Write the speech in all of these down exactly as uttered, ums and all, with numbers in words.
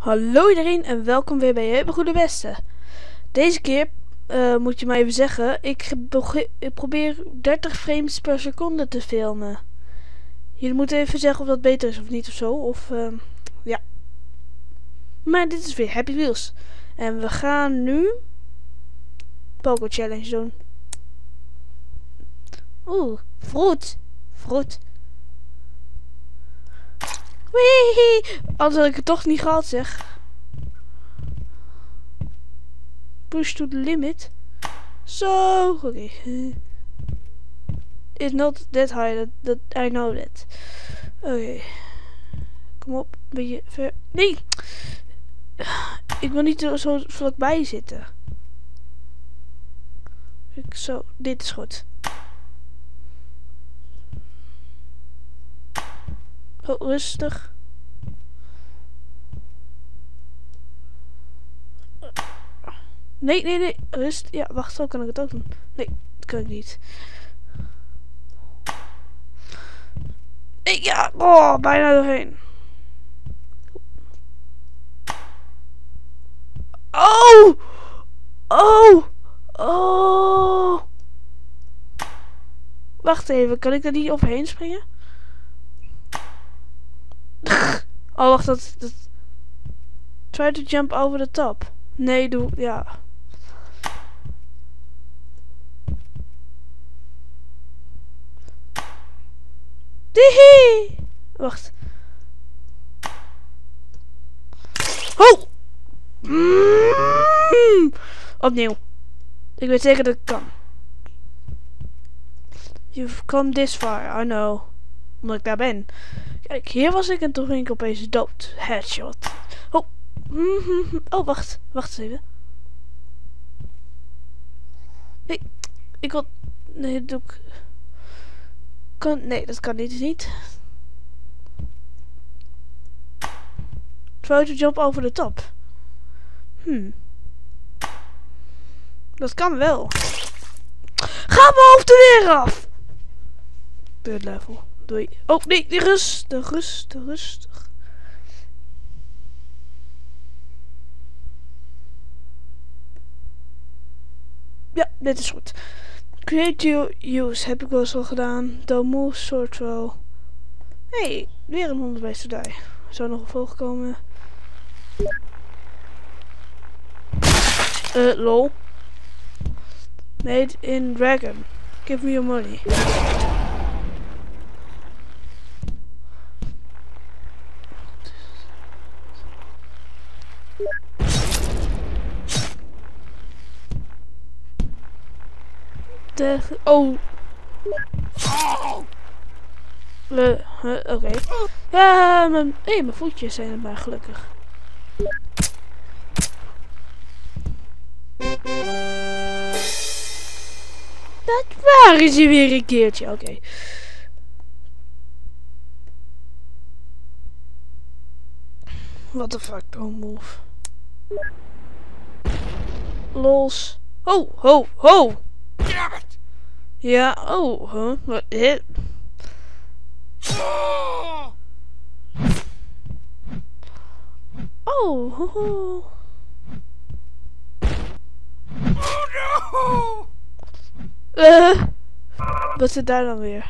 Hallo iedereen en welkom weer bij Hele Goede Beste. Deze keer uh, moet je maar even zeggen, ik, ik probeer dertig frames per seconde te filmen. Jullie moeten even zeggen of dat beter is of niet of zo, of uh, ja. Maar dit is weer Happy Wheels. En we gaan nu Pogo Challenge doen. Oeh, fruit. Fruit. Wee! Anders had ik het toch niet gehad, zeg. Push to the limit. Zo, oké. Okay. It's not that high, that, that I know that. Oké. Okay. Kom op, een beetje ver. Nee! Ik wil niet zo vlakbij zitten. Ik zo, dit is goed. Oh, rustig. Nee, nee, nee. Rust. Ja, wacht, zo kan ik het ook doen. Nee, dat kan ik niet. Nee, ja. Oh, bijna doorheen. Oh! Oh! Oh! Wacht even, kan ik er niet overheen springen? Oh, wacht, dat, dat... Try to jump over the top. Nee, doe... Ja. Dihi! Wacht. Oh! Mm! Opnieuw. Ik weet zeker dat ik kan. You've come this far, I know. Omdat ik daar ben. Kijk, hier was ik en toen ging ik opeens dood. Headshot. Oh. Mm-hmm. Oh, wacht. Wacht eens even. Nee. Ik wil... Nee, dat doe ik... Kan... Nee, dat kan niet. niet. Try to jump over the top. Hmm. Dat kan wel. Ga mijn hoofd er weer af! Third level. Doei. Oh, nee, rustig, rustig, rustig. Ja, dit is goed. Create your use heb ik wel eens al gedaan. Don't move, soort wel. Hey, weer een honderdbeest die. Zou nog een volg komen? Eh, uh, lol. Made in Dragon. Give me your money. De, oh. Uh, uh, Oké. Okay. Ja, mijn, hey, mijn voetjes zijn er maar gelukkig. Dat waren ze weer een keertje. Oké. Okay. What the fuck, don't move. Lols. Ho, ho, ho. Ja, oh, huh? Wat is? Oh, ho, ho. Oh no! Uh, wat zit daar dan weer?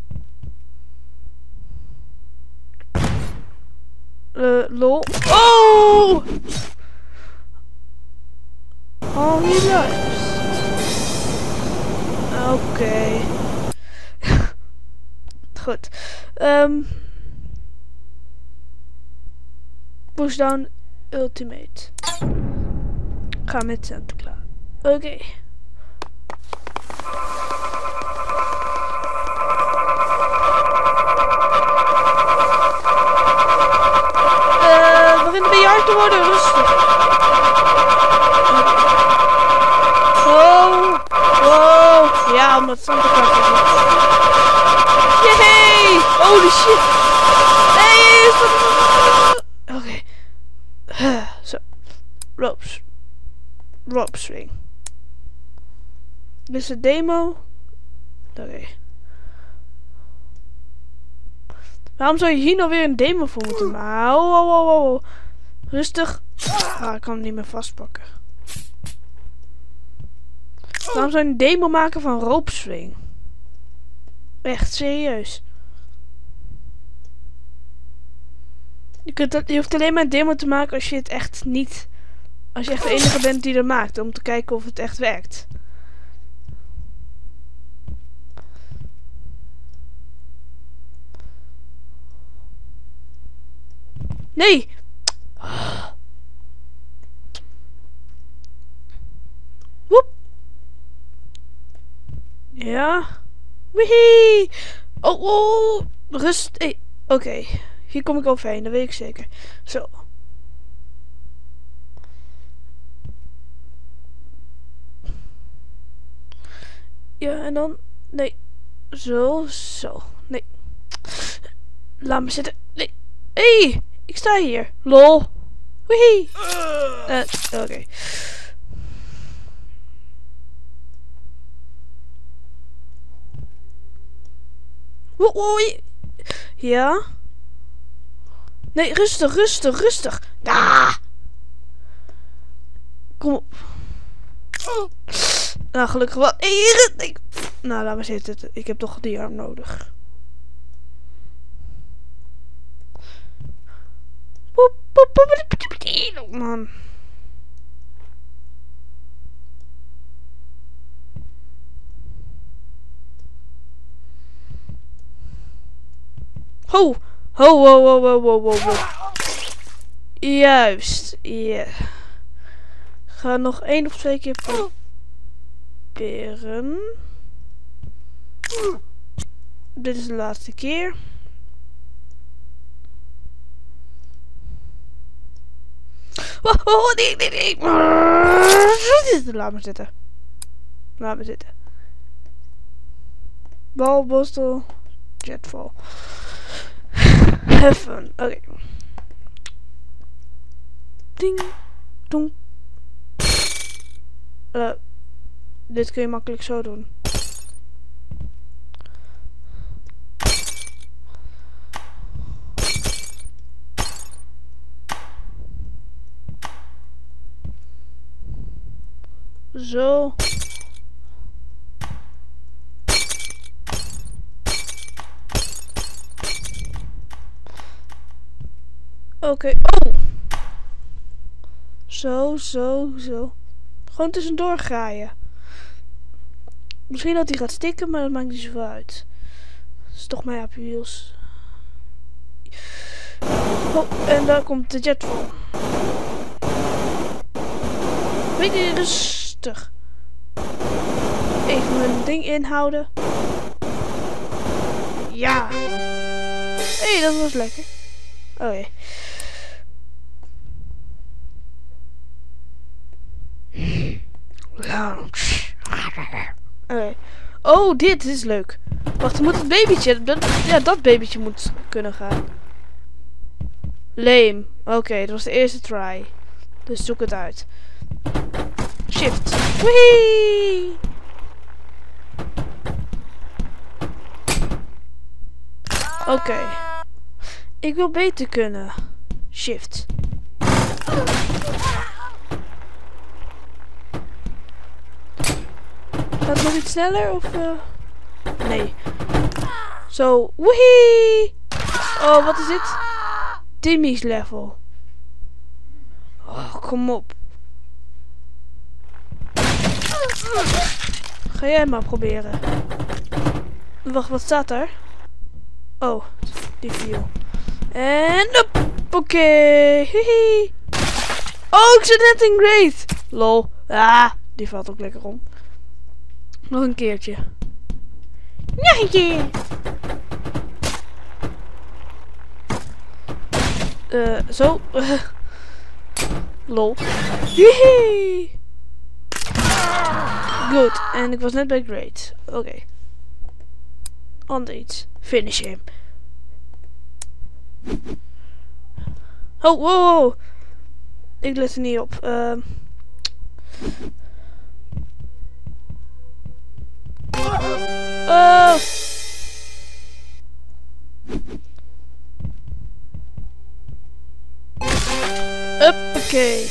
Uh, lol. Oh! Oh, he lives. Oké. Okay. Goed. Um, push down ultimate. Ga met Santa Claus. Oké. Okay. Uh, begint een beetje hard te worden, rustig. Wow. Wow. Ja, omdat Santa Claus is. Yay! Holy shit! Nee! Oké. Okay. Zo. Ropes. Rope swing. Dit is de demo. Oké. Okay. Waarom zou je hier nou weer een demo voor moeten maken? Oh, oh, oh, oh. Rustig. Ah, ik kan hem niet meer vastpakken. Waarom zou je een demo maken van rope swing? Echt, serieus. Je, kunt dat, je hoeft alleen maar een demo te maken als je het echt niet... Als je echt de enige bent die er maakt. Om te kijken of het echt werkt. Nee! Woep! Ja. Wihee! Oh, oh! Rust. Hey. Oké. Okay. Hier kom ik overheen, dat weet ik zeker. Zo. Ja, en dan... Nee. Zo, zo. Nee. Laat me zitten. Nee. Hé! Hey, ik sta hier. Lol. Wihee! Uh, Oké. Okay. Oei. Ja? Nee, rustig, rustig, rustig. Ah! Kom op. Nou, gelukkig wel. Nee. Nou, laat maar zitten. Ik heb toch die arm nodig. Man. Ho! Ho, ho, ho, ho, ho, ho, ho. Juist. Ja. Yeah. Ga nog één of twee keer proberen. Dit is de laatste keer. Oh, oh, nee, nee, nee. Laat me zitten. Laat me zitten. Bal, borstel, jetfall. Have fun. Oké. Okay. Ding. Dong. Uh, dit kun je makkelijk zo doen. Zo. Oké. Okay. Oh. Zo, zo, zo. Gewoon tussendoor graaien. Misschien dat hij gaat stikken, maar dat maakt niet zoveel uit. Dat is toch mijn Happy Wheels. Oh, en daar komt de jetfall. Beetje rustig. Even mijn ding inhouden. Ja. Hé, hey, dat was lekker. Oké. Okay. Okay. Oh, dit is leuk. Wacht, dan moet het babytje. Dat, ja, dat babytje moet kunnen gaan. Lame. Oké, okay, dat was de eerste try. Dus zoek het uit. Shift. Wee! Oké. Okay. Ik wil beter kunnen. Shift. Gaat het nog iets sneller of... Uh... Nee. Zo. Woehie! Oh, wat is dit? Timmy's level. Oh, kom op. Ga jij maar proberen. Wacht, wat staat daar? Oh, die viel. En op. Oké. Okay. Hihi. Oh, ik zit net in Great. Lol. Ah, die valt ook lekker om. Nog een keertje. Nog een keer. Uh, zo. Uh. Lol. Hihi. Goed. En ik was net bij Great. Oké. Okay. Ander iets. Finish him. Oh, wow, wow. Ik let er niet op. Uh. Oh. Uppakee.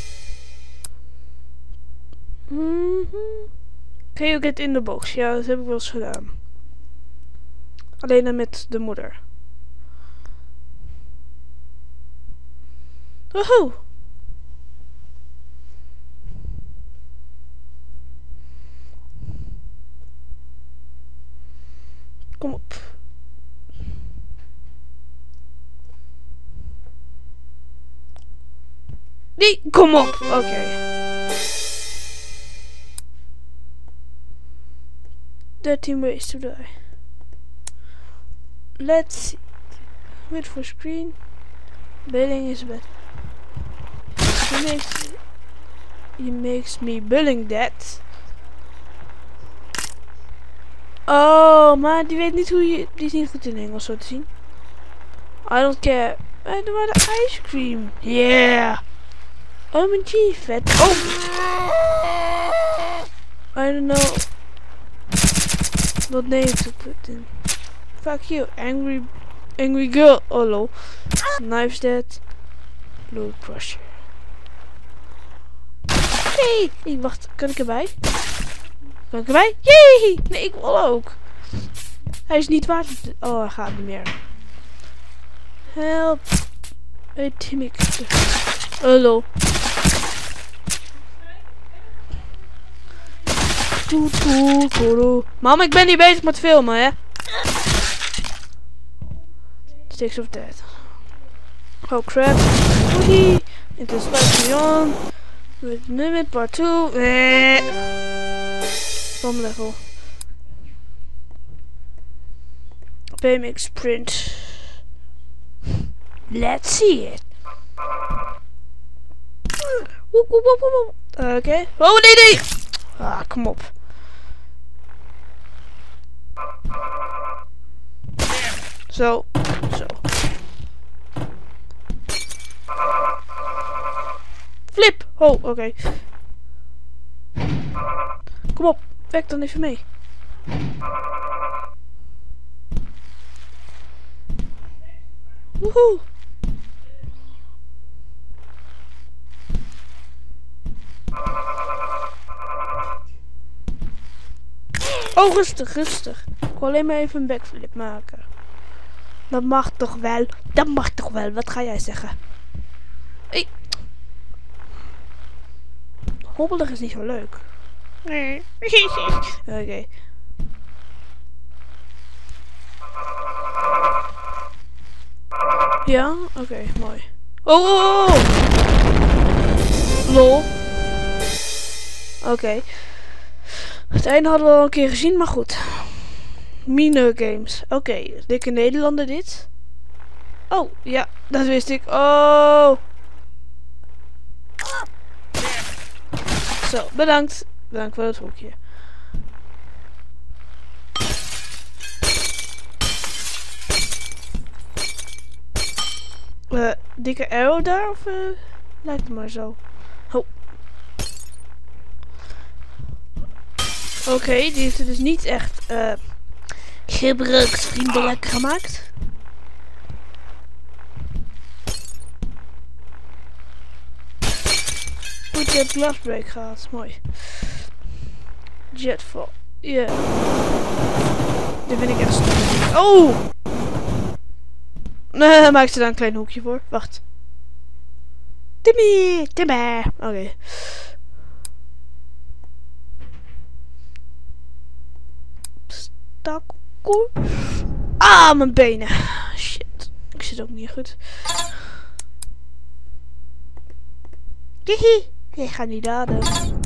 Mm-hmm. Can you get in the box? Ja, dat heb ik wel eens gedaan. Alleen dan met de moeder. Woehoe. Kom op. Nee, kom op. Oké. Okay. thirteen ways to die. Let's see. Wait for screen. Billing is bad. He makes, he makes me billing that. Oh, maar die weet niet hoe je... Die is niet goed in Engels zo te zien. I don't care. I don't want the ice cream. Yeah. O M G, vet. Oh. I don't know what name to put in. Fuck you, angry, angry girl. Oh lol. Knives dead. Blood crusher. Nee, ik wacht. Kan ik erbij? Kan ik erbij? Jee! Nee, ik wil ook. Hij is niet waard. Oh, hij gaat niet meer. Help. Hey, Timmy. Oh lol. Mam, ik ben niet bezig met filmen, hè? Sticks of Death. Oh crap. Woelie. Into Spice Beyond. With Limit Part two. Eh. Bomb level. B M X Print. Let's see it. Oké. Okay. Oh nee nee. Ah, kom op. Zo. Zo. Flip. Oh, oké. Okay. Kom op. Werk dan even mee. Woehoe. Oh, rustig, rustig. Ik wil alleen maar even een backflip maken. Dat mag toch wel. Dat mag toch wel. Wat ga jij zeggen? Hey. Hobbelig is niet zo leuk. Nee. Oké. Okay. Ja? Oké, okay, mooi. Oh, oh, oh. Lol. Oké. Okay. Het einde hadden we al een keer gezien, maar goed. Minigames. Oké, okay. Dikke Nederlander dit. Oh, ja, dat wist ik. Oh. Zo, bedankt. Bedankt voor het hoekje. Uh, dikke arrow daar, of uh, lijkt het maar zo. Oh. Oké, okay, die heeft het dus niet echt uh, gebruiksvriendelijk gemaakt. Goed, je hebt glasbreak gehad. Mooi. Jetfall. Ja. Yeah. Dit vind ik echt stom. Oh! Nee, maak ze daar een klein hoekje voor. Wacht. Timmy! Timmy! Oké. Okay. Stakkel. Ah, mijn benen. Shit. Ik zit ook niet goed. Hihi. Ik ga niet raden.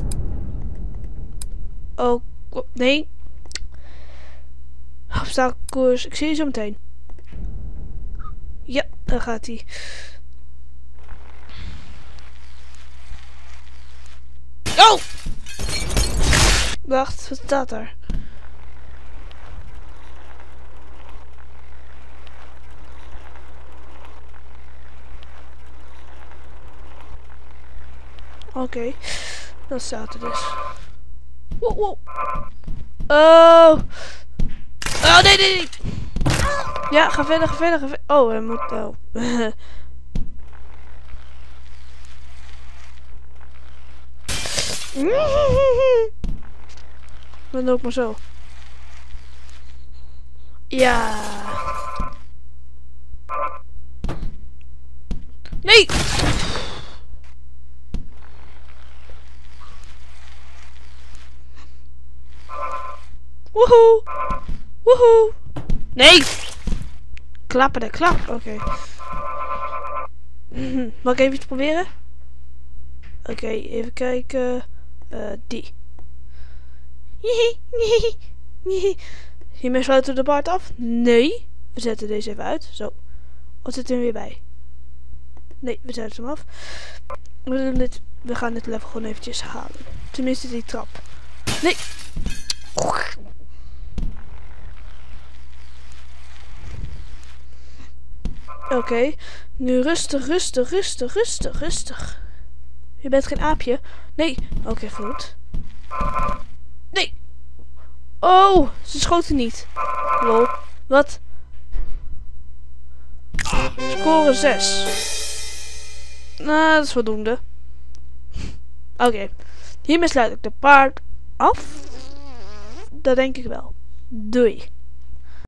Oh, nee. Obstakelkoers. Ik zie je zo meteen. Ja, daar gaat hij. Oh! Wacht, wat staat daar? Oké, okay. Dat staat er dus. Wow, wow. Oh! Oh, nee, nee, nee! Ja, ga verder, ga verder, ga verder. Oh, hij moet... Oh. Dan doe ik maar zo. Ja. Nee! Woehoe! Woehoe! Nee! Klappen de klap. Oké. Okay. Mag ik even iets proberen? Oké, okay, even kijken. Uh, die. Hiermee sluiten we de Bart af? Nee. We zetten deze even uit. Zo. Of zit er weer bij? Nee, we zetten hem af. We, doen dit, we gaan dit level gewoon eventjes halen. Tenminste die trap. Nee. Oké. Okay. Nu rustig, rustig, rustig, rustig, rustig. Je bent geen aapje. Nee. Oké, okay, goed. Nee. Oh, ze schoten niet. Lol. Wat? Score zes. Nou, dat is voldoende. Oké. Okay. Hiermee sluit ik de paard af. Dat denk ik wel. Doei.